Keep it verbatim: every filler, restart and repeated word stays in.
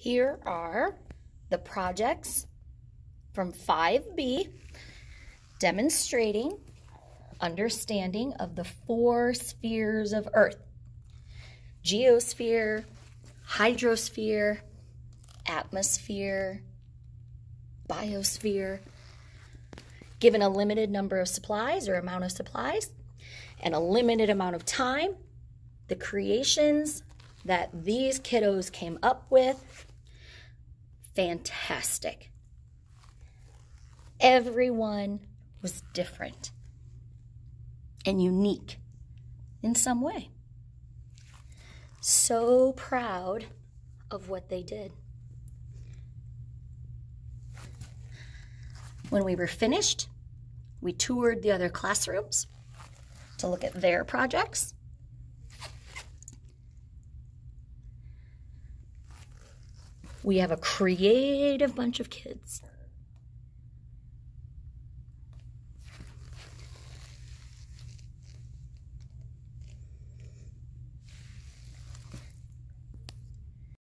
Here are the projects from five B demonstrating understanding of the four spheres of Earth: geosphere, hydrosphere, atmosphere, biosphere. Given a limited number of supplies or amount of supplies and a limited amount of time, the creations that these kiddos came up with, fantastic. Everyone was different and unique in some way. So proud of what they did. When we were finished, we toured the other classrooms to look at their projects. We have a creative bunch of kids.